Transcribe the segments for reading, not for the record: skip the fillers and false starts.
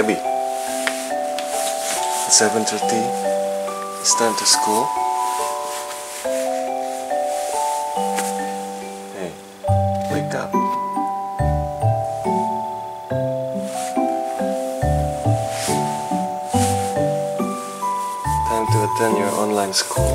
Abby, it's 7:30. It's time to school. Hey, wake up. Time to attend your online school.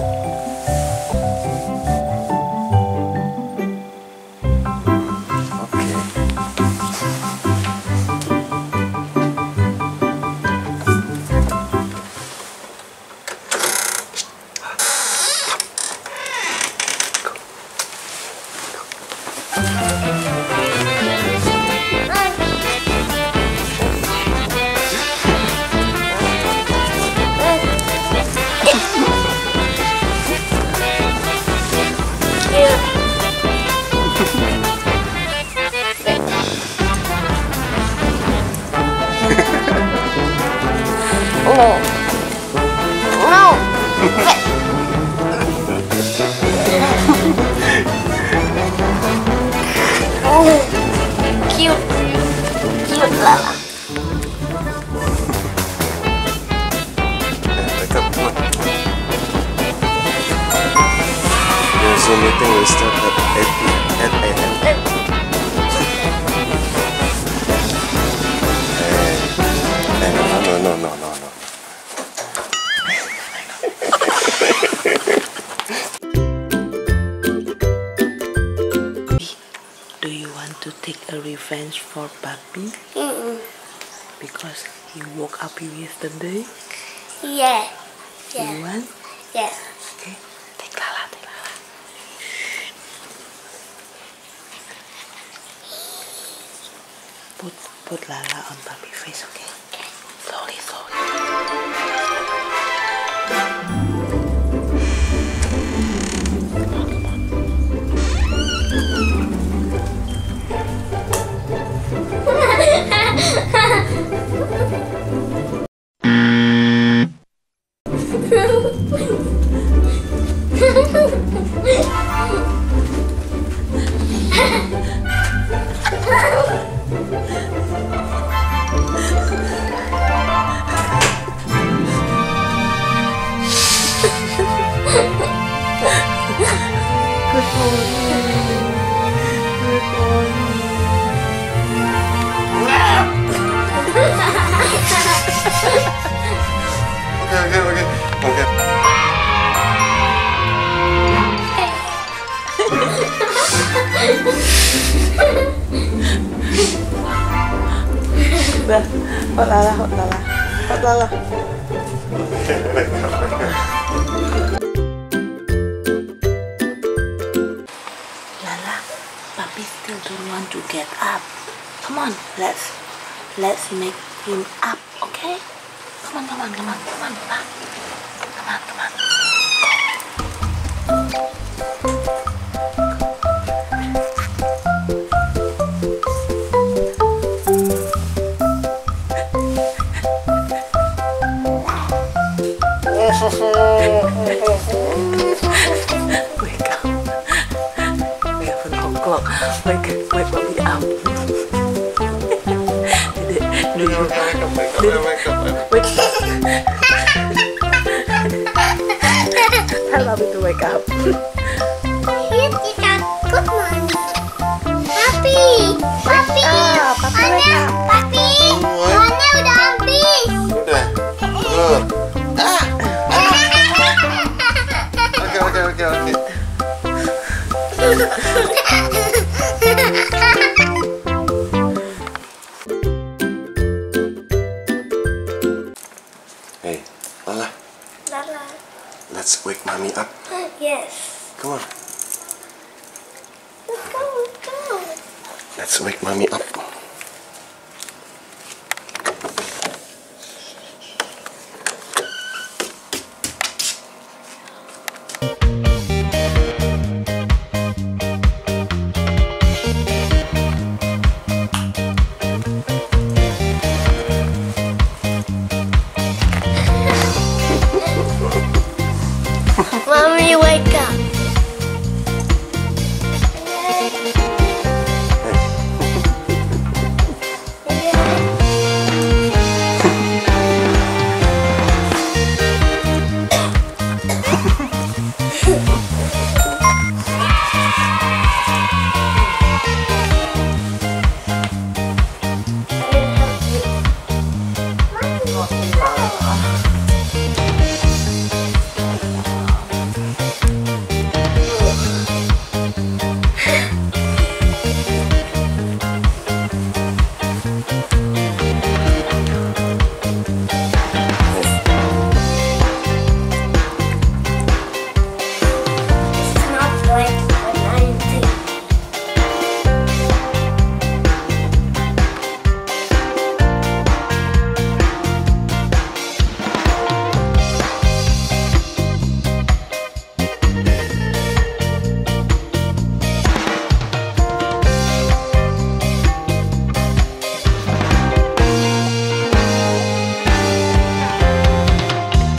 No. No. Cute. Cute Lala. Wake up, come on. Your Zoom meeting will start at 8 a.m. No. Do you want to take a revenge for Papi? Because he woke up you yesterday? Yeah. You want? Yeah. Okay. Take Lala. Put Lala on Papi's face, okay? Slowly. Okay. Udah, hot Lala. Lala, Papi still don't want to get up. Come on, let's make him up, okay? Come on. Wake up. We have an o'clock. Wake Papi up. Wake up. Tell Papi to wake up. Here kita good morning. Papi. Warnanya udah habis. Udah. Oke. Hey, Lala. Let's wake Mommy up. Yes. Come on. Let's go. Let's wake Mommy up. Mommy, wake up.